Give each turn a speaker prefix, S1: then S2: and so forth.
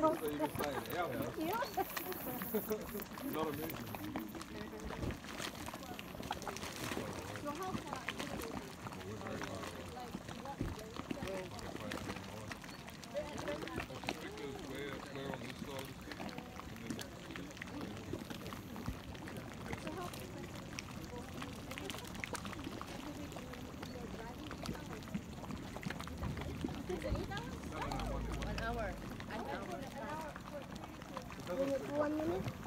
S1: So you can stay in our house. Yeah. Not amazing. So how far? We're very far away. Like what? Because we're on this side of the city, and then the city's way on this side. So how
S2: An hour. An hour.
S1: 1 minute?